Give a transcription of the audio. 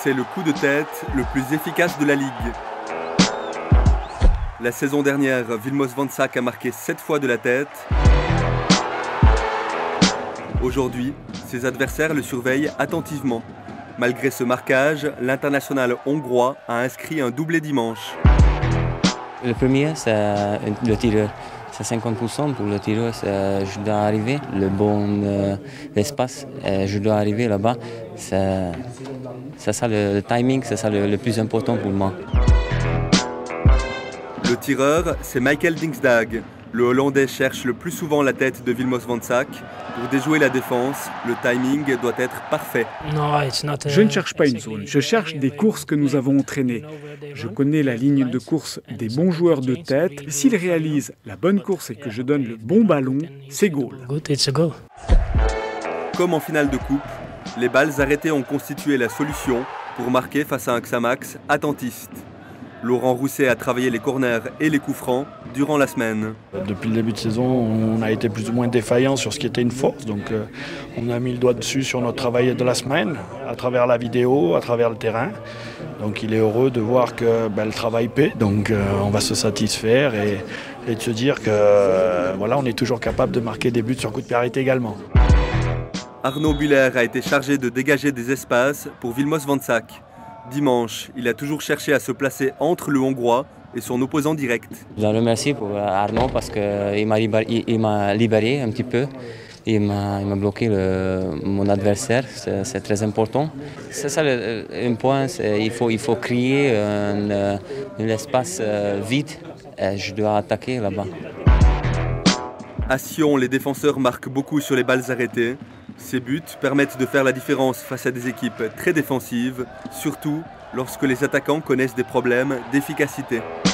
C'est le coup de tête le plus efficace de la Ligue. La saison dernière, Vilmos Vansac a marqué 7 fois de la tête. Aujourd'hui, ses adversaires le surveillent attentivement. Malgré ce marquage, l'international hongrois a inscrit un doublé dimanche. Le premier, c'est le tireur. C'est 50% pour le tireur. Je dois arriver, le bon espace, je dois arriver là-bas. C'est ça le timing, c'est ça le plus important pour moi. Le tireur, c'est Michael Dingsdag. Le Hollandais cherche le plus souvent la tête de Vilmos Vansac. Pour déjouer la défense, le timing doit être parfait. Je ne cherche pas une zone, je cherche des courses que nous avons entraînées. Je connais la ligne de course des bons joueurs de tête. S'ils réalisent la bonne course et que je donne le bon ballon, c'est goal. Comme en finale de coupe, les balles arrêtées ont constitué la solution pour marquer face à un Xamax attentiste. Laurent Rousset a travaillé les corners et les coups francs durant la semaine. Depuis le début de saison, on a été plus ou moins défaillant sur ce qui était une force. Donc on a mis le doigt dessus sur notre travail de la semaine, à travers la vidéo, à travers le terrain. Donc il est heureux de voir que le travail paie. Donc on va se satisfaire et de se dire que voilà, on est toujours capable de marquer des buts sur coup de pied arrêté également. Arnaud Buller a été chargé de dégager des espaces pour Vilmos Vansac. Dimanche, il a toujours cherché à se placer entre le Hongrois et son opposant direct. Je le remercie pour Arnaud parce qu'il m'a libéré un petit peu. Il m'a bloqué mon adversaire, c'est très important. C'est ça un point, il faut créer un espace vide et je dois attaquer là-bas. À Sion, les défenseurs marquent beaucoup sur les balles arrêtées. Ces buts permettent de faire la différence face à des équipes très défensives, surtout lorsque les attaquants connaissent des problèmes d'efficacité.